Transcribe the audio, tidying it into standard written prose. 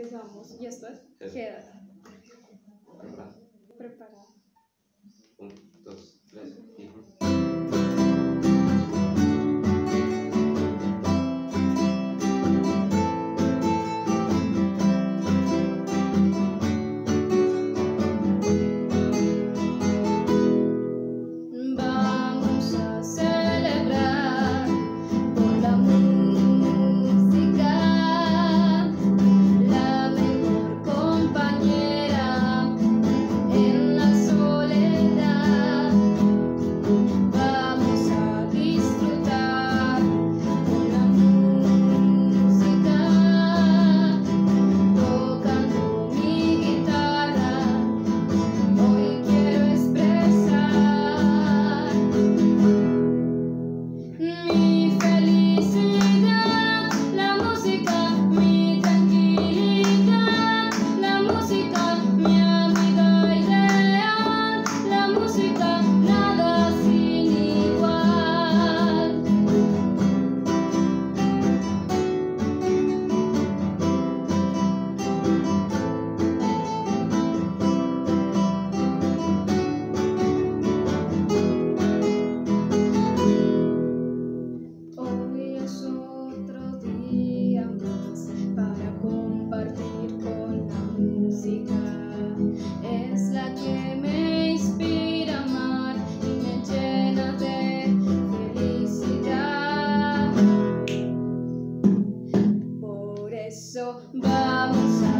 empezamos. ¿Ya estás? Sí. Quédate. Preparado. Preparado. 1, 2, 3 y... Vamos a celebrar por la música, la mejor compañera en la soledad. Vamos a disfrutar con la música, tocando mi guitarra. Hoy quiero expresar mi felicidad, la música, mi tranquilidad, la música, mi amiga ideal, la música, nada sin igual. Hoy es otro día más para compartir con la música. Es la que me inspira a amar y me llena de felicidad. Por eso vamos a